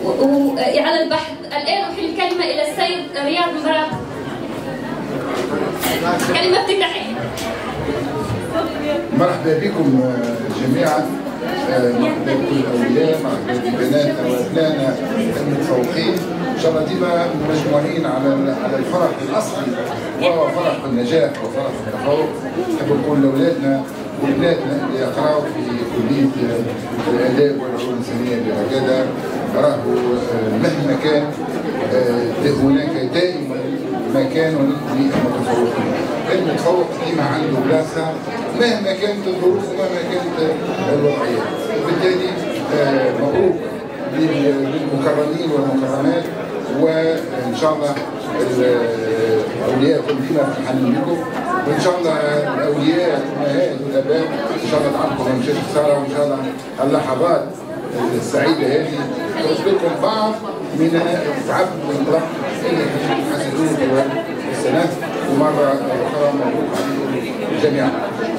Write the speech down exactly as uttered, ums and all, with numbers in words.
وعلى البحث. الآن أحيل الكلمة إلى السيد رياض مراد. كلمة افتتاحية. مرحبا بكم جميعا، مرحبا بكل الاولياء، مرحبا ببناتنا وابنائنا المتفوقين، ان شاء الله ديما مجموعين على على الفرح الاصلي وهو فرح النجاح وفرح التفوق. نحب نقول لاولادنا وبناتنا اللي يقراوا في كليه الاداب والعلوم الانسانيه بغداد، راهو مهما كان هناك دائما مكان للمتفوقين. المتفوق ديما عنده بلاصه مهما كانت الظروف ومهما كانت الوضعيات. وبالتالي مبروك للمكرمين والمكرمات، وان شاء الله اولياءكم ديما فرحانين بكم، وان شاء الله الاولياء والامهات والاباء ان شاء الله تعبكم مشات خساره، وان شاء الله اللحظات السعيده هذه ترد لكم بعض من التعب والضغط اللي حسيتوه طوال السنه. ومره اخرى مبروك عليكم جميعا.